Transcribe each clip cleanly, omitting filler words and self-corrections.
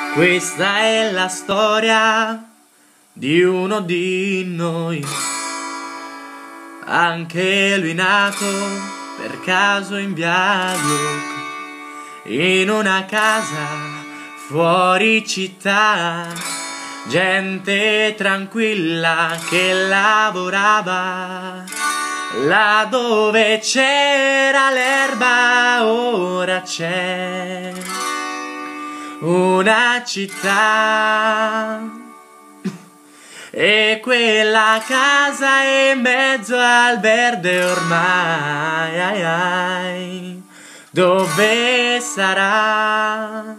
Questa è la storia di uno di noi, anche lui nato per caso in viaggio, in una casa fuori città, gente tranquilla che lavorava, là dove c'era l'erba ora c'è una città. E quella casa è in mezzo al verde ormai, ai ai, dove sarà?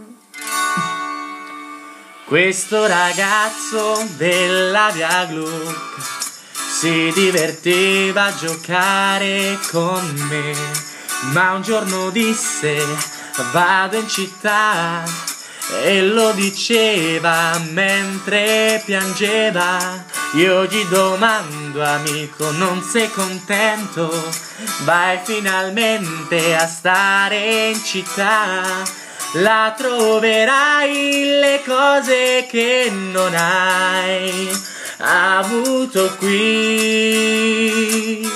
Questo ragazzo della via Gluck si divertiva a giocare con me, ma un giorno disse: vado in città, e lo diceva mentre piangeva. Io gli domando: amico, non sei contento? Vai finalmente a stare in città, là troverai le cose che non hai avuto qui.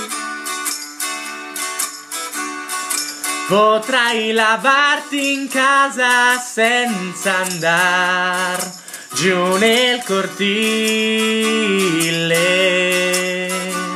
Potrai lavarti in casa senza andar giù nel cortile.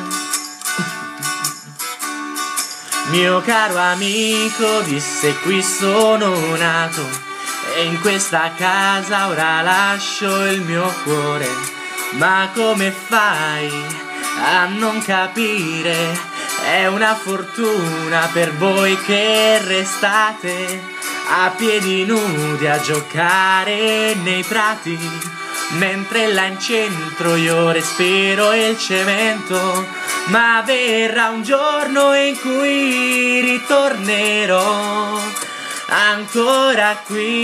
Mio caro amico, disse, qui sono nato e in questa casa ora lascio il mio cuore. Ma come fai a non capire? È una fortuna per voi che restate a piedi nudi a giocare nei prati, mentre là in centro io respiro il cemento. Ma verrà un giorno in cui ritornerò ancora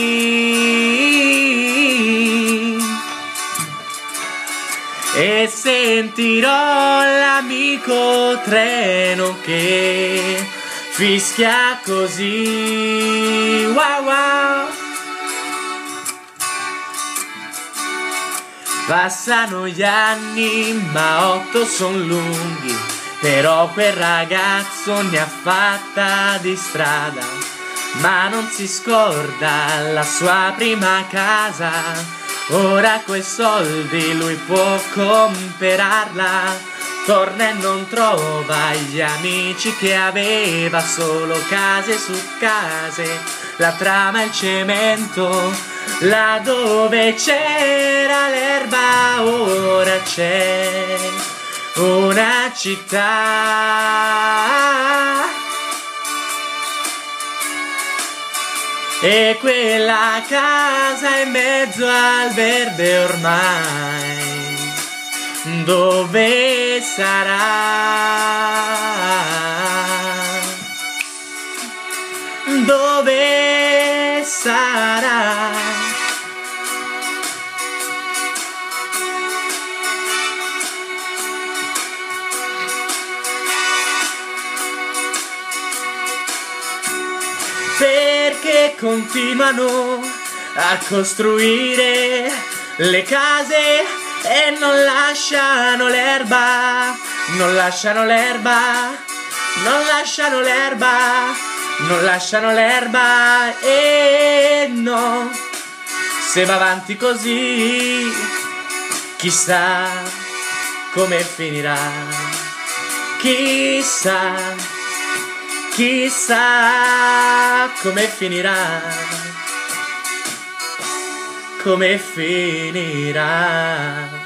qui e sentirò l'amico treno che fischia così, wow wow. Passano gli anni, ma 8 son lunghi, però quel ragazzo ne ha fatta di strada, ma non si scorda la sua prima casa. Ora coi soldi lui può comprarla, torna e non trova gli amici che aveva, solo case su case, la trama e il cemento, là dove c'era l'erba ora c'è una città. E quella casa in mezzo al verde ormai, dove sarà? Dove sarà? Perché continuano a costruire le case e non lasciano l'erba, non lasciano l'erba, non lasciano l'erba, non lasciano l'erba. E no, se va avanti così, chissà come finirà, chissà. Chissà come finirà, come finirà.